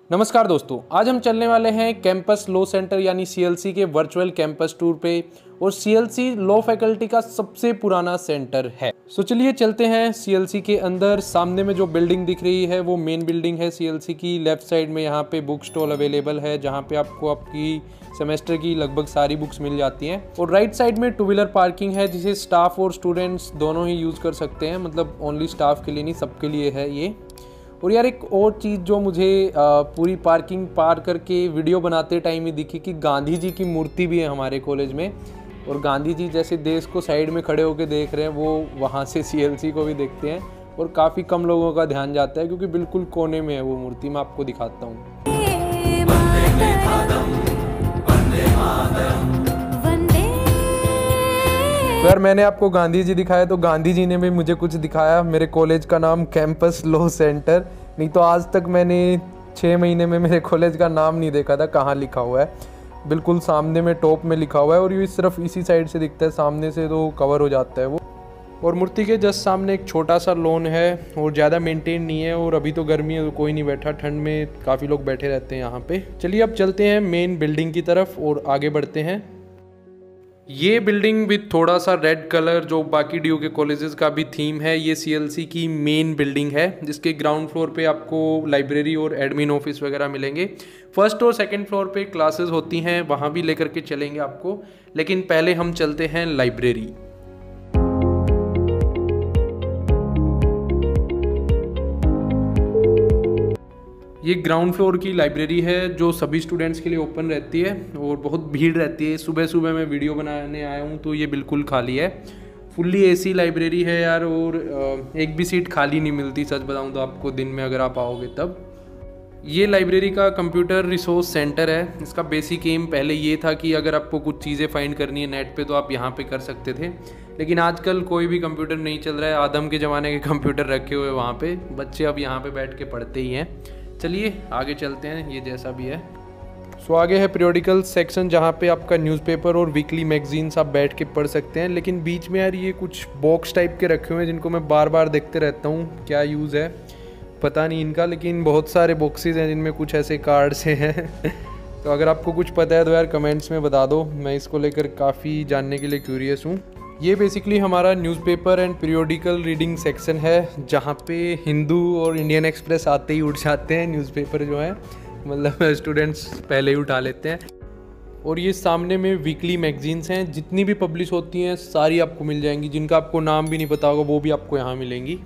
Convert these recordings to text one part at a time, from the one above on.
नमस्कार दोस्तों, आज हम चलने वाले हैं कैंपस लॉ सेंटर यानी सीएलसी के वर्चुअल कैंपस टूर पे। और सीएलसी लॉ फैकल्टी का सबसे पुराना सेंटर है। तो चलिए चलते हैं सीएलसी के अंदर। सामने में जो बिल्डिंग दिख रही है वो मेन बिल्डिंग है सीएलसी की। लेफ्ट साइड में यहाँ पे बुक स्टॉल अवेलेबल है जहाँ पे आपको आपकी सेमेस्टर की लगभग सारी बुक्स मिल जाती हैं। और राइट साइड में 2 व्हीलर पार्किंग है जिसे स्टाफ और स्टूडेंट्स दोनों ही यूज़ कर सकते हैं। मतलब ओनली स्टाफ के लिए नहीं, सबके लिए है ये। और यार एक और चीज़ जो मुझे पूरी पार्किंग पार करके वीडियो बनाते टाइम ही दिखी कि गांधी जी की मूर्ति भी है हमारे कॉलेज में। और गांधी जी जैसे देश को साइड में खड़े होकर देख रहे हैं, वो वहाँ से सीएलसी को भी देखते हैं। और काफ़ी कम लोगों का ध्यान जाता है क्योंकि बिल्कुल कोने में है वो मूर्ति। मैं आपको दिखाता हूँ। तो यार मैंने आपको गांधी जी दिखाया तो गांधी जी ने भी मुझे कुछ दिखाया। मेरे कॉलेज का नाम कैंपस लॉ सेंटर, नहीं तो आज तक मैंने 6 महीने में मेरे कॉलेज का नाम नहीं देखा था कहाँ लिखा हुआ है। बिल्कुल सामने में टॉप में लिखा हुआ है और ये सिर्फ इसी साइड से दिखता है, सामने से तो कवर हो जाता है वो। और मूर्ति के जस्ट सामने एक छोटा सा लॉन है और ज़्यादा मेंटेन नहीं है। और अभी तो गर्मी है तो कोई नहीं बैठा, ठंड में काफ़ी लोग बैठे रहते हैं यहाँ पे। चलिए अब चलते हैं मेन बिल्डिंग की तरफ और आगे बढ़ते हैं। ये बिल्डिंग विथ थोड़ा सा रेड कलर जो बाकी डीयू के कॉलेजेस का भी थीम है, ये सीएलसी की मेन बिल्डिंग है जिसके ग्राउंड फ्लोर पे आपको लाइब्रेरी और एडमिन ऑफिस वगैरह मिलेंगे। फर्स्ट और सेकंड फ्लोर पे क्लासेस होती हैं, वहाँ भी लेकर के चलेंगे आपको। लेकिन पहले हम चलते हैं लाइब्रेरी। ये ग्राउंड फ्लोर की लाइब्रेरी है जो सभी स्टूडेंट्स के लिए ओपन रहती है और बहुत भीड़ रहती है। सुबह सुबह मैं वीडियो बनाने आया हूँ तो ये बिल्कुल खाली है। फुल्ली एसी लाइब्रेरी है यार। और एक भी सीट खाली नहीं मिलती, सच बताऊँ तो आपको, दिन में अगर आप आओगे तब। ये लाइब्रेरी का कंप्यूटर रिसोर्स सेंटर है। इसका बेसिक एम पहले ये था कि अगर आपको कुछ चीज़ें फाइंड करनी है नेट पे तो आप यहाँ पे कर सकते थे। लेकिन आजकल कोई भी कंप्यूटर नहीं चल रहा है, आदम के ज़माने के कंप्यूटर रखे हुए वहाँ पे। बच्चे अब यहाँ पे बैठ के पढ़ते ही हैं। चलिए आगे चलते हैं, ये जैसा भी है। सो आगे है पीरियोडिकल सेक्शन जहाँ पे आपका न्यूज़पेपर और वीकली मैगजीन्स आप बैठ के पढ़ सकते हैं। लेकिन बीच में यार ये कुछ बॉक्स टाइप के रखे हुए हैं जिनको मैं बार बार देखते रहता हूँ, क्या यूज़ है पता नहीं इनका। लेकिन बहुत सारे बॉक्सेस हैं जिनमें कुछ ऐसे कार्ड्स हैं तो अगर आपको कुछ पता है तो यार कमेंट्स में बता दो, मैं इसको लेकर काफ़ी जानने के लिए क्यूरियस हूँ। ये बेसिकली हमारा newspaper and periodical reading section है जहाँ पे हिंदू और इंडियन एक्सप्रेस आते ही उठ जाते हैं न्यूज़पेपर जो है, मतलब स्टूडेंट्स पहले ही उठा लेते हैं। और ये सामने में वीकली मैगजीन्स हैं, जितनी भी पब्लिश होती हैं सारी आपको मिल जाएंगी। जिनका आपको नाम भी नहीं पता होगा वो भी आपको यहाँ मिलेंगी।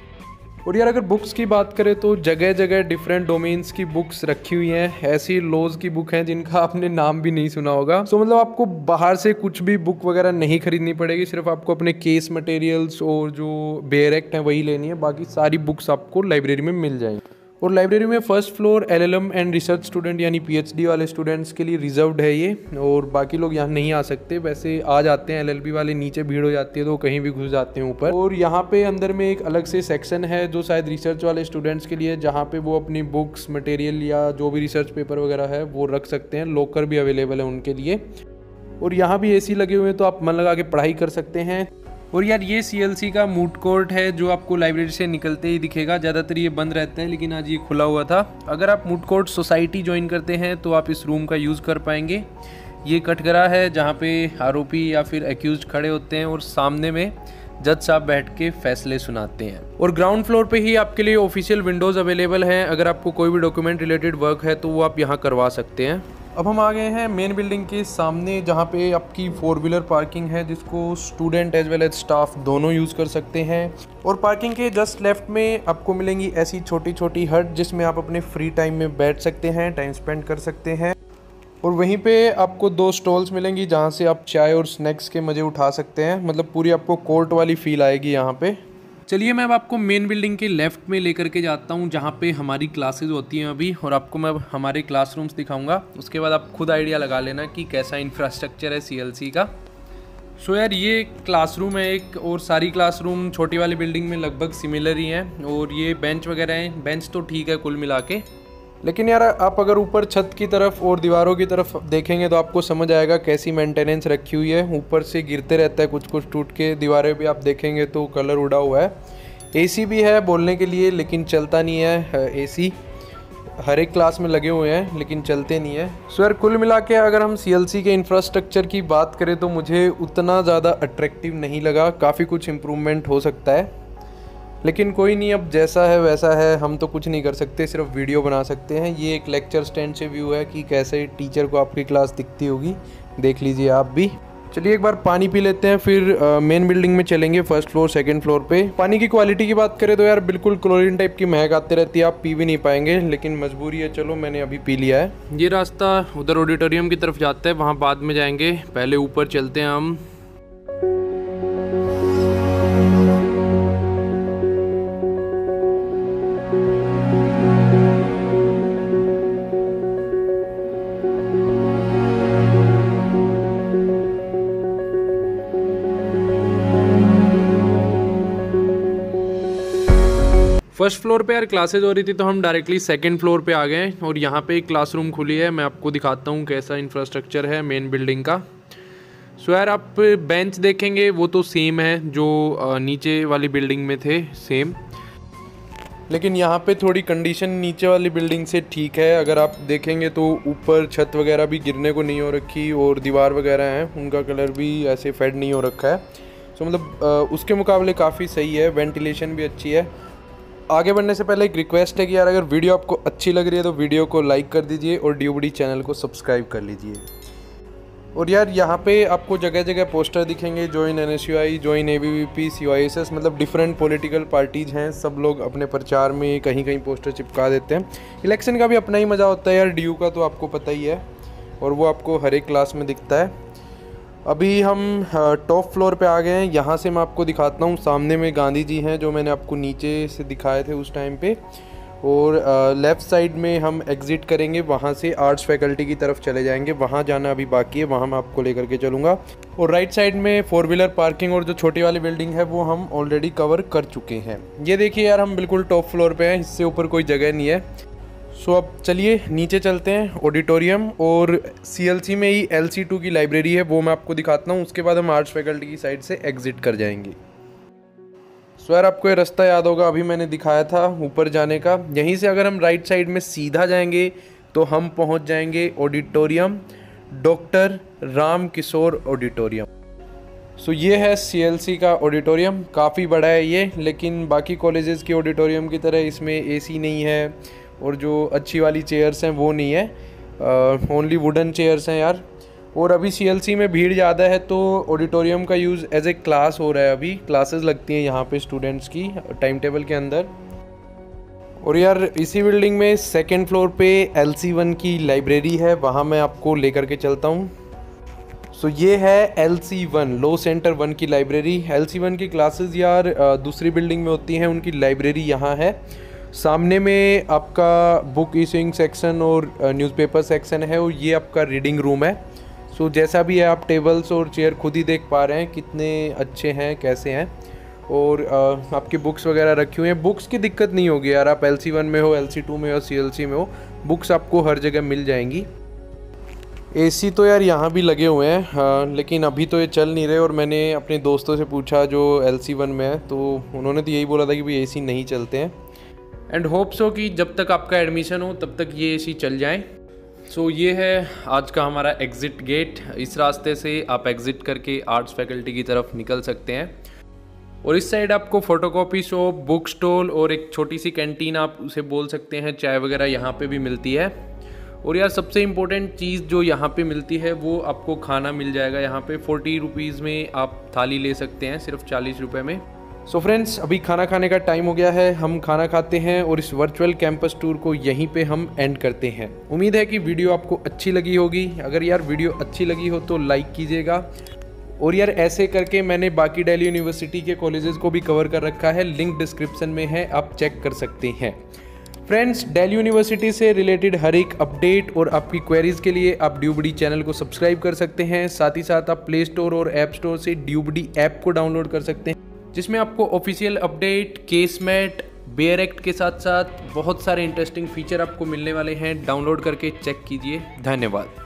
और यार अगर बुक्स की बात करें तो जगह जगह डिफरेंट डोमेन्स की बुक्स रखी हुई हैं। ऐसी लॉज की बुक हैं जिनका आपने नाम भी नहीं सुना होगा। सो मतलब आपको बाहर से कुछ भी बुक वगैरह नहीं खरीदनी पड़ेगी, सिर्फ आपको अपने केस मटेरियल्स और जो बेयर एक्ट हैं वही लेनी है। बाकी सारी बुक्स आपको लाइब्रेरी में मिल जाएंगी। और लाइब्रेरी में first floor LLM and research student यानी पीएचडी वाले स्टूडेंट्स के लिए रिजर्व्ड है ये। और बाकी लोग यहाँ नहीं आ सकते, वैसे आ जाते हैं एलएलबी वाले, नीचे भीड़ हो जाती है तो कहीं भी घुस जाते हैं ऊपर। और यहाँ पे अंदर में एक अलग से सेक्शन है जो शायद रिसर्च वाले स्टूडेंट्स के लिए, जहाँ पे वो अपनी बुक्स मटेरियल या जो भी रिसर्च पेपर वगैरह है वो रख सकते हैं। लॉकर भी अवेलेबल है उनके लिए। और यहाँ भी एसी लगे हुए हैं तो आप मन लगा के पढ़ाई कर सकते हैं। और यार ये सीएलसी का मूड कोर्ट है जो आपको लाइब्रेरी से निकलते ही दिखेगा। ज़्यादातर ये बंद रहता है लेकिन आज ये खुला हुआ था। अगर आप मूड कोर्ट सोसाइटी ज्वाइन करते हैं तो आप इस रूम का यूज़ कर पाएंगे। ये कटघरा है जहाँ पे आरोपी या फिर एक्यूज खड़े होते हैं और सामने में जज साहब बैठ के फैसले सुनाते हैं। और ग्राउंड फ्लोर पे ही आपके लिए ऑफिशियल विंडोज़ अवेलेबल हैं। अगर आपको कोई भी डॉक्यूमेंट रिलेटेड वर्क है तो वो आप यहाँ करवा सकते हैं। अब हम आ गए हैं मेन बिल्डिंग के सामने जहाँ पे आपकी 4 व्हीलर पार्किंग है जिसको student as well as staff दोनों यूज़ कर सकते हैं। और पार्किंग के जस्ट लेफ्ट में आपको मिलेंगी ऐसी छोटी छोटी हट जिसमें आप अपने फ्री टाइम में बैठ सकते हैं, टाइम स्पेंड कर सकते हैं। और वहीं पे आपको 2 स्टॉल्स मिलेंगी जहाँ से आप चाय और स्नैक्स के मज़े उठा सकते हैं। मतलब पूरी आपको कोर्ट वाली फील आएगी यहाँ पे। चलिए मैं अब आपको मेन बिल्डिंग के लेफ़्ट में लेकर के जाता हूँ जहाँ पे हमारी क्लासेस होती हैं अभी। और आपको मैं हमारे क्लासरूम्स दिखाऊंगा, उसके बाद आप खुद आइडिया लगा लेना कि कैसा इंफ्रास्ट्रक्चर है सीएलसी का। सो यार ये क्लासरूम है एक, और सारी क्लासरूम छोटी वाली बिल्डिंग में लगभग सिमिलर ही हैं। और ये बेंच वगैरह हैं, बेंच तो ठीक है कुल मिला के। लेकिन यार आप अगर ऊपर छत की तरफ और दीवारों की तरफ देखेंगे तो आपको समझ आएगा कैसी मेंटेनेंस रखी हुई है। ऊपर से गिरते रहता है कुछ कुछ टूट के, दीवारें भी आप देखेंगे तो कलर उड़ा हुआ है। एसी भी है बोलने के लिए लेकिन चलता नहीं है एसी। हर एक क्लास में लगे हुए हैं लेकिन चलते नहीं है। सो यार कुल मिला के अगर हम CLC के इंफ्रास्ट्रक्चर की बात करें तो मुझे उतना ज़्यादा अट्रैक्टिव नहीं लगा, काफ़ी कुछ इम्प्रूवमेंट हो सकता है, लेकिन कोई नहीं, अब जैसा है वैसा है, हम तो कुछ नहीं कर सकते, सिर्फ वीडियो बना सकते हैं। ये एक लेक्चर स्टैंड से व्यू है कि कैसे टीचर को आपकी क्लास दिखती होगी, देख लीजिए आप भी। चलिए एक बार पानी पी लेते हैं, फिर मेन बिल्डिंग में चलेंगे, फर्स्ट फ्लोर सेकंड फ्लोर पे। पानी की क्वालिटी की बात करें तो यार बिल्कुल क्लोरीन टाइप की महक आती रहती है, आप पी भी नहीं पाएंगे, लेकिन मजबूरी है, चलो मैंने अभी पी लिया है। ये रास्ता उधर ऑडिटोरियम की तरफ जाता है, वहाँ बाद में जाएंगे, पहले ऊपर चलते हैं हम। फर्स्ट फ्लोर पे यार क्लासेज हो रही थी तो हम डायरेक्टली सेकंड फ्लोर पे आ गए हैं और यहाँ पे एक क्लासरूम खुली है, मैं आपको दिखाता हूँ कैसा इंफ्रास्ट्रक्चर है मेन बिल्डिंग का। सो यार आप बेंच देखेंगे वो तो सेम है जो नीचे वाली बिल्डिंग में थे, सेम, लेकिन यहाँ पे थोड़ी कंडीशन नीचे वाली बिल्डिंग से ठीक है। अगर आप देखेंगे तो ऊपर छत वगैरह भी गिरने को नहीं हो रखी और दीवार वगैरह हैं उनका कलर भी ऐसे फेड नहीं हो रखा है। सो मतलब उसके मुकाबले काफ़ी सही है, वेंटिलेशन भी अच्छी है। आगे बढ़ने से पहले एक रिक्वेस्ट है कि यार अगर वीडियो आपको अच्छी लग रही है तो वीडियो को लाइक कर दीजिए और ड्यूबडी चैनल को सब्सक्राइब कर लीजिए। और यार यहाँ पे आपको जगह जगह पोस्टर दिखेंगे, join NSUI, join ABVP, CYSS, मतलब डिफरेंट पॉलिटिकल पार्टीज़ हैं, सब लोग अपने प्रचार में कहीं कहीं पोस्टर चिपका देते हैं। इलेक्शन का भी अपना ही मज़ा होता है यार, DU का तो आपको पता ही है, और वो आपको हर एक क्लास में दिखता है। अभी हम टॉप फ्लोर पे आ गए हैं, यहाँ से मैं आपको दिखाता हूँ, सामने में गांधी जी हैं जो मैंने आपको नीचे से दिखाए थे उस टाइम पे, और लेफ़्ट साइड में हम एग्ज़िट करेंगे, वहाँ से आर्ट्स फैकल्टी की तरफ चले जाएंगे, वहाँ जाना अभी बाकी है, वहाँ मैं आपको लेकर के चलूँगा। और राइट साइड में 4 व्हीलर पार्किंग और जो छोटी वाली बिल्डिंग है वो हम ऑलरेडी कवर कर चुके हैं। ये देखिए यार हम बिल्कुल टॉप फ्लोर पर हैं, इससे ऊपर कोई जगह नहीं है। सो अब चलिए नीचे चलते हैं, ऑडिटोरियम और CLC में ही LC2 की लाइब्रेरी है वो मैं आपको दिखाता हूँ, उसके बाद हम आर्ट्स फैकल्टी की साइड से एग्ज़िट कर जाएंगे। सो यार आपको ये रास्ता याद होगा, अभी मैंने दिखाया था ऊपर जाने का, यहीं से अगर हम राइट साइड में सीधा जाएंगे तो हम पहुँच जाएंगे auditorium, doctor Ram Kishore auditorium. So ये है CLC का ऑडिटोरियम, काफ़ी बड़ा है ये, लेकिन बाकी कॉलेजेस के ऑडिटोरियम की तरह इसमें AC नहीं है और जो अच्छी वाली चेयर्स हैं वो नहीं है, ओनली वुडन चेयर्स हैं यार। और अभी CLC में भीड़ ज़्यादा है तो ऑडिटोरियम का यूज़ एज ए क्लास हो रहा है, अभी क्लासेस लगती हैं यहाँ पे स्टूडेंट्स की टाइम टेबल के अंदर। और यार इसी बिल्डिंग में सेकंड फ्लोर पे LC1 की लाइब्रेरी है, वहाँ मैं आपको लेकर के चलता हूँ। सो ये है LC1 लॉ सेंटर 1 की लाइब्रेरी। LC1 की क्लासेस यार दूसरी बिल्डिंग में होती हैं, उनकी लाइब्रेरी यहाँ है। सामने में आपका बुक इशूइंग सेक्शन और न्यूज़पेपर सेक्शन है, और ये आपका रीडिंग रूम है। सो जैसा भी है आप टेबल्स और चेयर खुद ही देख पा रहे हैं कितने अच्छे हैं, कैसे हैं, और आपकी बुक्स वगैरह रखी हुई हैं। बुक्स की दिक्कत नहीं होगी यार, आप LC1 में हो, LC2 में हो, CLC में हो, बुक्स आपको हर जगह मिल जाएंगी। AC तो यार यहाँ भी लगे हुए हैं, हाँ, लेकिन अभी तो ये चल नहीं रहे, और मैंने अपने दोस्तों से पूछा जो LC1 में है तो उन्होंने तो यही बोला था कि भाई AC नहीं चलते हैं। एंड होप सो कि जब तक आपका एडमिशन हो तब तक ये AC चल जाए। सो ये है आज का हमारा एग्ज़िट गेट, इस रास्ते से आप एग्ज़िट करके आर्ट्स फैकल्टी की तरफ निकल सकते हैं। और इस साइड आपको फ़ोटोकॉपी शॉप, बुक स्टॉल और एक छोटी सी कैंटीन आप उसे बोल सकते हैं, चाय वगैरह यहाँ पे भी मिलती है। और यार सबसे इम्पोर्टेंट चीज़ जो यहाँ पे मिलती है वो आपको खाना मिल जाएगा यहाँ पे, 40 रुपीज़ में आप थाली ले सकते हैं, सिर्फ 40 रुपये में। सो फ्रेंड्स अभी खाना खाने का टाइम हो गया है, हम खाना खाते हैं और इस वर्चुअल कैंपस टूर को यहीं पे हम एंड करते हैं। उम्मीद है कि वीडियो आपको अच्छी लगी होगी। अगर यार वीडियो अच्छी लगी हो तो लाइक कीजिएगा, और यार ऐसे करके मैंने बाकी दिल्ली यूनिवर्सिटी के कॉलेजेस को भी कवर कर रखा है, लिंक डिस्क्रिप्शन में है, आप चेक कर सकते हैं। फ्रेंड्स दिल्ली यूनिवर्सिटी से रिलेटेड हर एक अपडेट और आपकी क्वेरीज के लिए आप ड्यूबडी चैनल को सब्सक्राइब कर सकते हैं। साथ ही साथ आप प्ले स्टोर और ऐप स्टोर से ड्यूबडी ऐप को डाउनलोड कर सकते हैं, जिसमें आपको ऑफिशियल अपडेट, केसमेट, बेयर एक्ट के साथ साथ बहुत सारे इंटरेस्टिंग फीचर आपको मिलने वाले हैं। डाउनलोड करके चेक कीजिए। धन्यवाद।